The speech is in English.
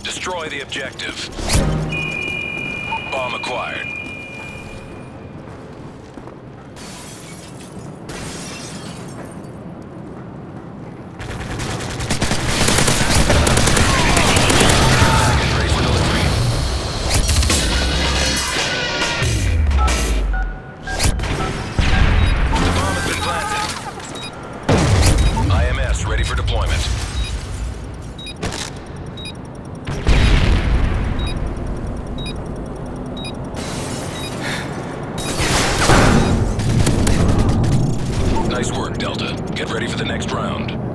Destroy the objective. Bomb acquired. Ready for deployment. Nice work, Delta. Get ready for the next round.